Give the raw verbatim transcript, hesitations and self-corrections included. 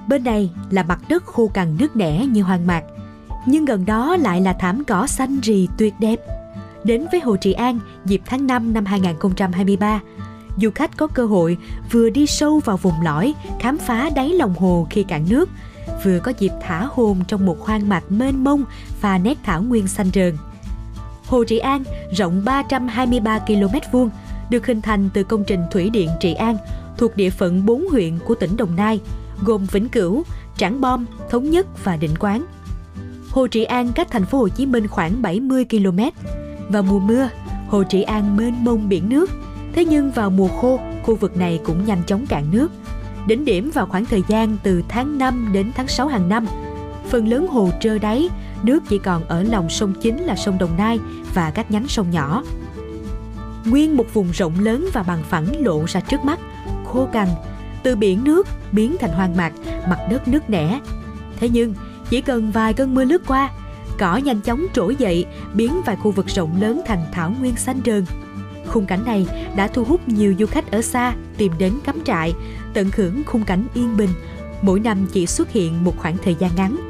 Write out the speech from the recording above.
Bên này là mặt đất khô cằn nứt nẻ như hoang mạc, nhưng gần đó lại là thảm cỏ xanh rì tuyệt đẹp. Đến với Hồ Trị An dịp tháng năm năm hai nghìn không trăm hai mươi ba, du khách có cơ hội vừa đi sâu vào vùng lõi, khám phá đáy lòng hồ khi cạn nước, vừa có dịp thả hồn trong một hoang mạc mênh mông và nét thảo nguyên xanh rờn. Hồ Trị An rộng ba trăm hai mươi ba ki lô mét vuông, được hình thành từ công trình thủy điện Trị An thuộc địa phận bốn huyện của tỉnh Đồng Nai, gồm Vĩnh Cửu, Trảng Bom, Thống Nhất và Định Quán. Hồ Trị An cách thành phố Hồ Chí Minh khoảng bảy mươi ki lô mét. Vào mùa mưa, Hồ Trị An mênh mông biển nước. Thế nhưng vào mùa khô, khu vực này cũng nhanh chóng cạn nước. Đỉnh điểm vào khoảng thời gian từ tháng năm đến tháng sáu hàng năm. Phần lớn hồ trơ đáy, nước chỉ còn ở lòng sông chính là sông Đồng Nai và các nhánh sông nhỏ. Nguyên một vùng rộng lớn và bằng phẳng lộ ra trước mắt, khô cằn, từ biển nước biến thành hoang mạc, mặt đất nứt nẻ. Thế nhưng, chỉ cần vài cơn mưa lướt qua, cỏ nhanh chóng trỗi dậy, biến vài khu vực rộng lớn thành thảo nguyên xanh rờn. Khung cảnh này đã thu hút nhiều du khách ở xa tìm đến cắm trại, tận hưởng khung cảnh yên bình, mỗi năm chỉ xuất hiện một khoảng thời gian ngắn.